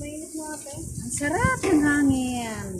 Ang sarap ng hangin.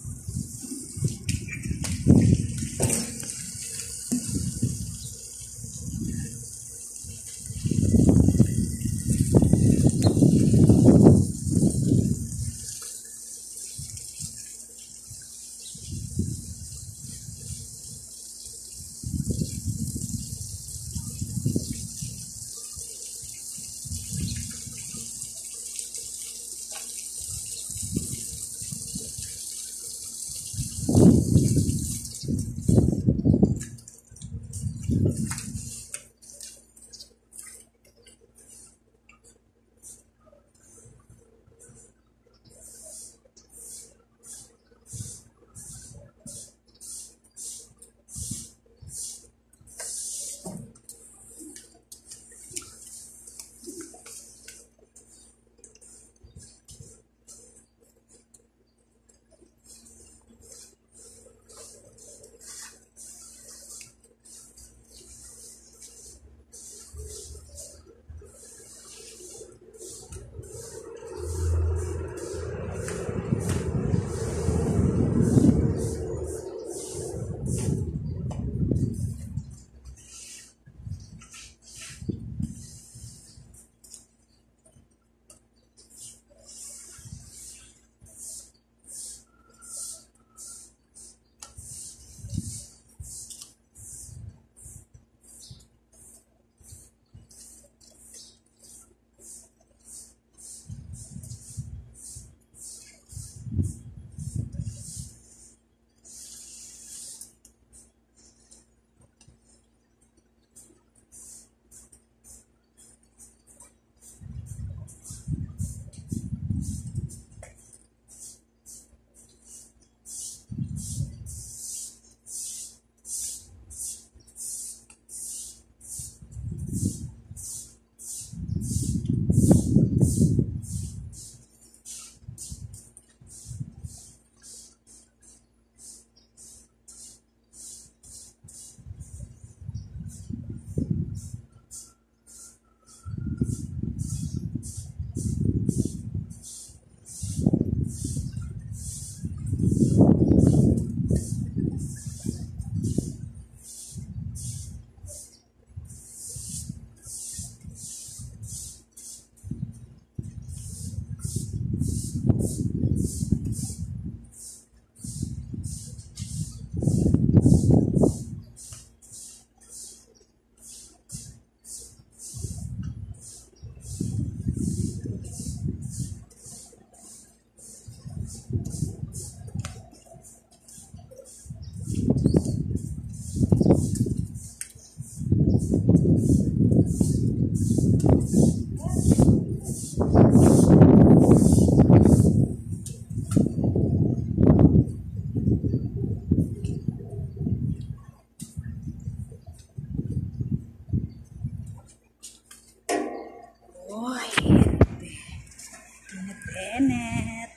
Init.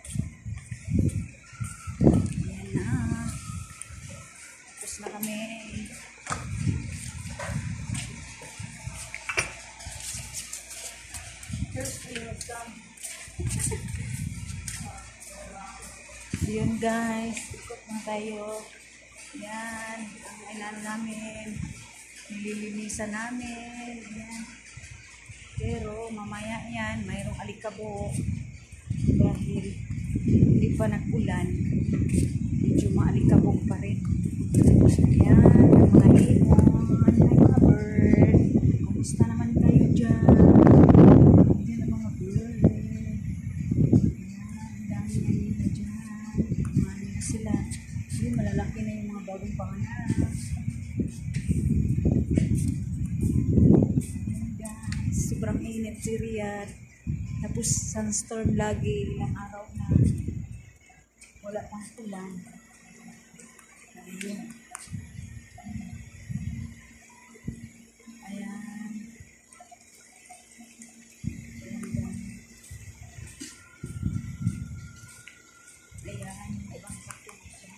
Ayan na. Tapos na kami. Yun guys. Ikot na tayo. Yan. Ang kainan namin. Nililinisan namin. Yan. Pero mamaya yan, mayroong alikabok. Dahil hindi pa nag-ulan, medyo maalikabok pa rin. Ayan, ang mga ibon, ay mga bird. Kumusta naman kayo dyan? Ayan ang mga bird. Ayan, ang dami na nila dyan. Kumani na sila. Hindi, malalaki na yung mga bagong panganak. Sobrang init si Riyadh. Tapos sunstorm lagi, ilang araw na wala pang ulan. Ayun. Ayan. Ayan, ibang pakto dyan.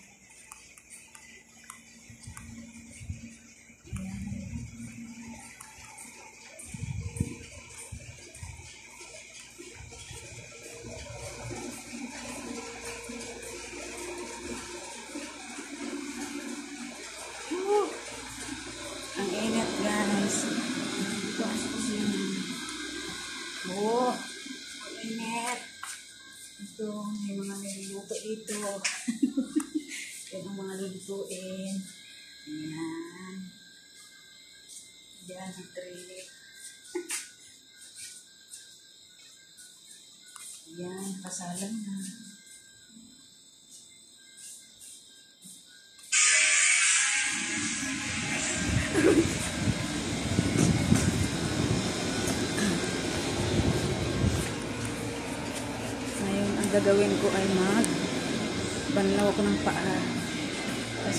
Ayan. po. Init. Ito, may mga niluluto ito. Yan ang mga lulutuin. Ayan. Yan ang trick. Ayan, kasalan na. Ngayon, ang gagawin ko ay banlaw ako ng paa. Kasi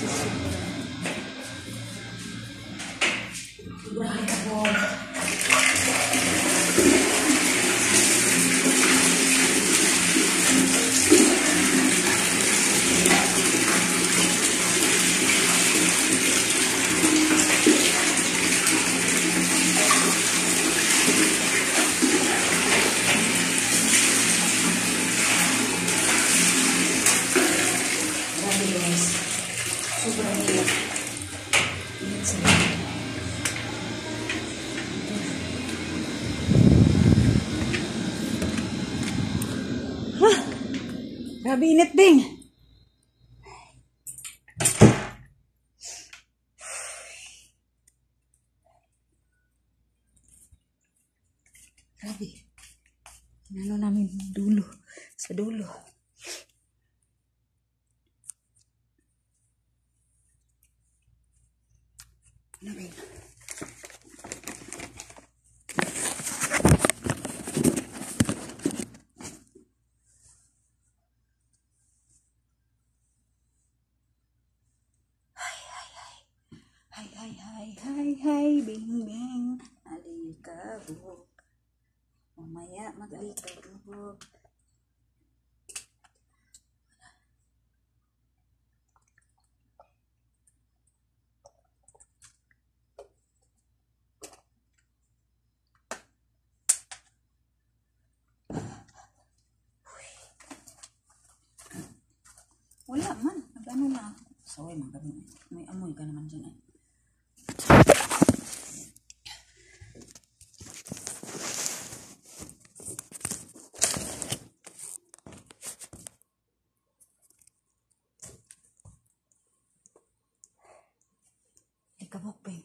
sobrahan ako. Sobrang hirap. Init sa ha! Grabe init ding. Grabe. Inano namin dulo. Sa dulo. Okay. Hi, bing, bing. Alikabok. Mamaya mag-alikabok. Wala man. Nag-ano na. Saway man kami. May amoy ka naman dyan eh. Kabok pa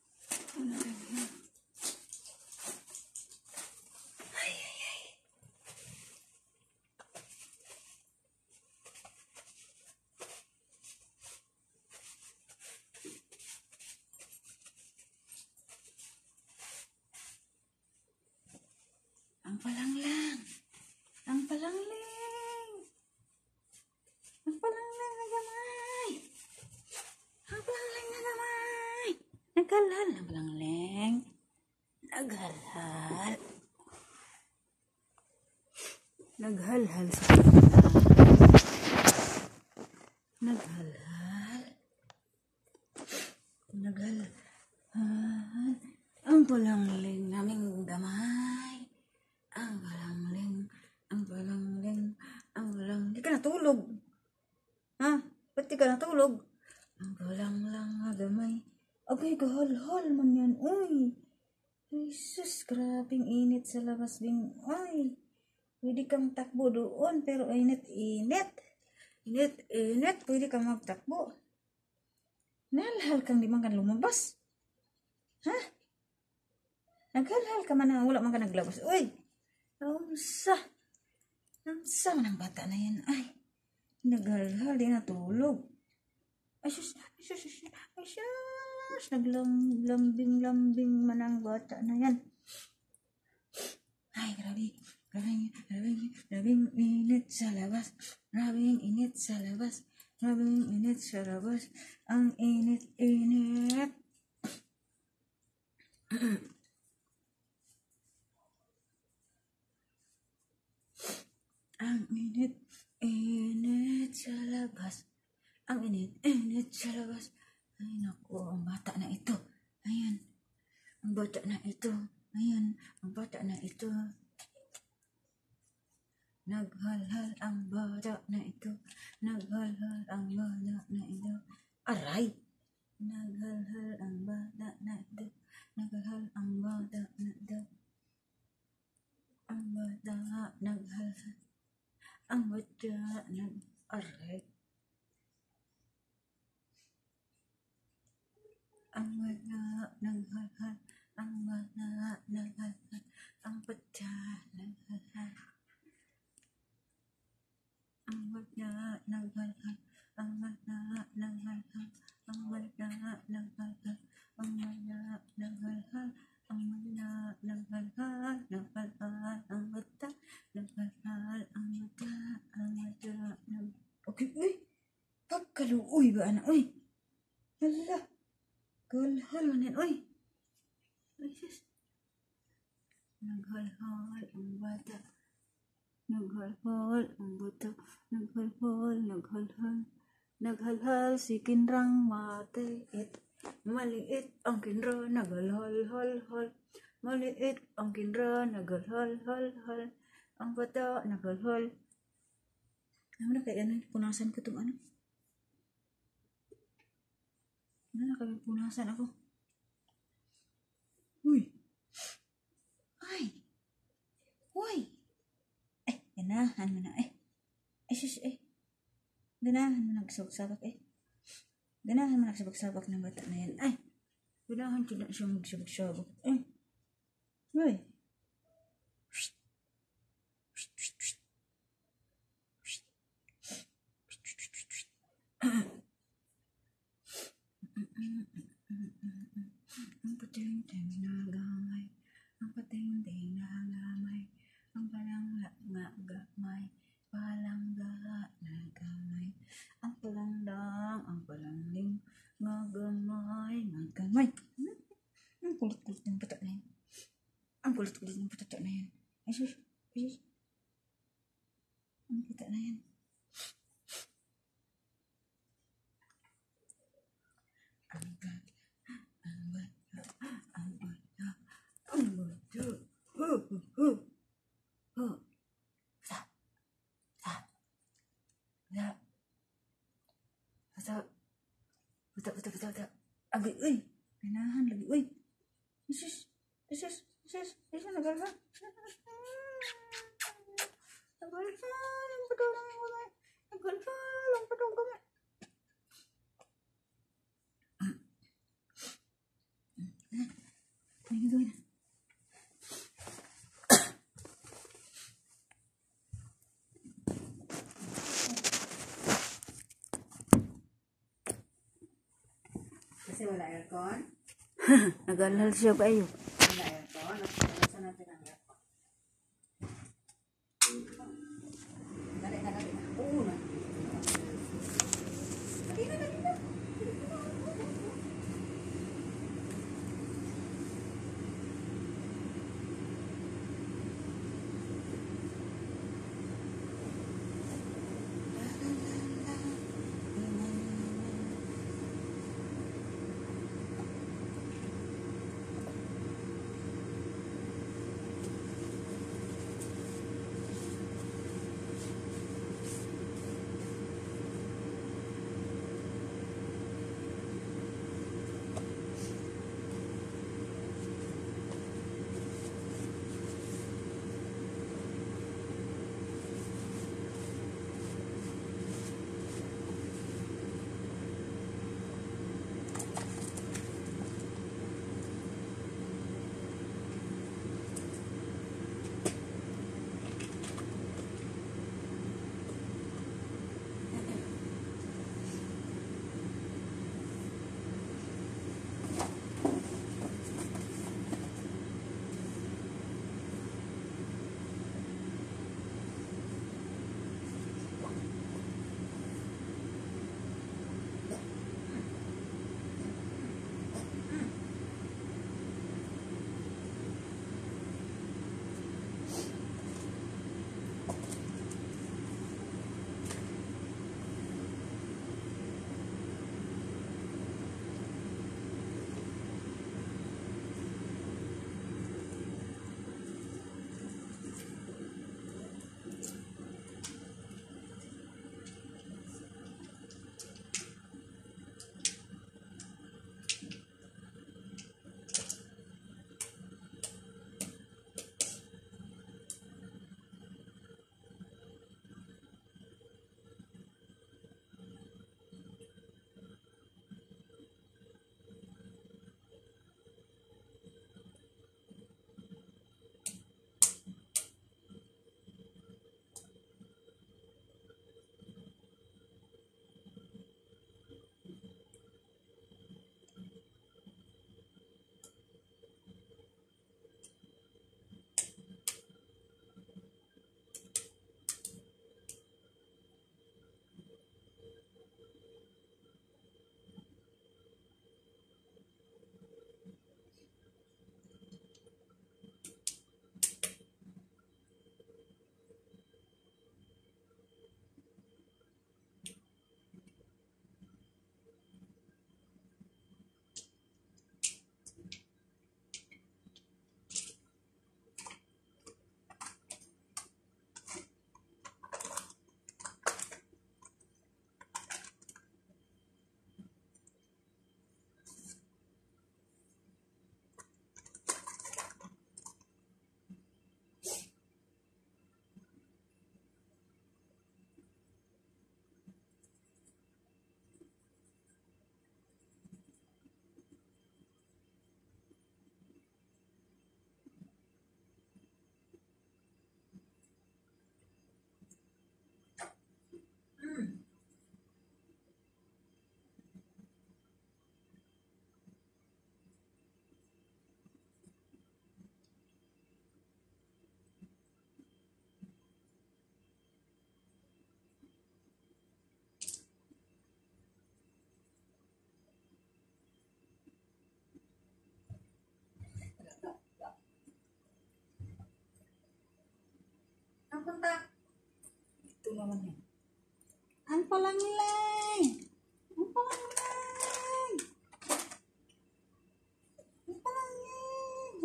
ang palanglang. Ang palangling. Ang palanglang na gamay. Ang palangling na gamay. Naghalhal ang palangling. Naghalhal. Naghalhal sa Naghalhal. Naghalhal. Ang palangling naming gamay. Ang palangling. Ang palangling. Ang palangling. Di ka natulog. Ha? Ba't di ka natulog? Ang palanglang na gamay. Agay, kahal-hal man yan. Uy. Jesus, grabing init sa labas bing. Uy. Pwede kang takbo doon. Pero init-init. Init-init. Pwede kang magtakbo. Nalhal kang di man kan lumabas. Ha? Naghalhal ka man na wala man ka naglabas. Uy. Namsa man ang bata na yan. Ay. Naghalhal. Di natulog. Ay sus. Naglambing-lambing man ang bata na yan. Ay, grabe. Grabing init sa labas. Grabing init sa labas. Grabing init sa labas. Ang init-init. Ang init-init sa labas. Ang init-init sa labas. Ay, naku, ang bata na ito. Ayan. Ang bata na ito. Ayan. Ang bata na ito. Naghalhal ang bata na ito. Naghalhal ang bata na ito. Aray! Naghalhal ang bata na ito. Naghalhal ang bata na ito. Ang naghalhal. Ang mata nag-aray. Ang mata naghalhal. Ang mata naghalhal. Ang mata naghalhal. Ang mata naghalhal. Ang mata naghalhal. Ang mata naghalhal. Ang mata naghalhal. Ang mata naghalhal. Naghalhal. Ang mata naghalhal. Ang mata. Ang mata nag... Okay, uy! Pagkaluoy ba, anak? Uy! Hala! Galhal manin, uy! Ay, sis! Naghalhal ang bata. Naghalhal ang bata. Naghalhal, naghalhal. Naghalhal si kinrang matiit. Maliit ang kinra, naghalhal-hal-hal. Maliit ang kinra, naghalhal-hal-hal. Ang bata, naghalhal. Ano na kaya ano? Punasan ko itong ano? Ano na kaya punasan ako? Uy! Ay! Uy! Ganahan mo na sis ganahan mo nagsabak-sabak ganahan mo nagsabak-sabak ng bata na yan ganahan ko na siya magsabak-sabak uy ang pating-ting na gamay ang pating-ting na gamay ang palangga nga gamay, palangga na gamay, ang palandang, ang palangling nga gamay, nga gamay. Ang kulit-kulit ng bata na yan. Ang kulit-kulit ng bata na yan. Ay, sus. Ang bata na yan. Ang bata, ang bata, ang bata, ang bata. Bata. Agay, uy. Pinahan lagi, uy. Isis. Nagalha. Ang patong kamay. Ano yung gawin? Kasi wala aircon. Nagalhal siya ba iyo? Wala aircon. Nasa natin ang aircon. Dali na. Oo na. Dali na.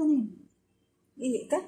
Ano yun? Ihi ka?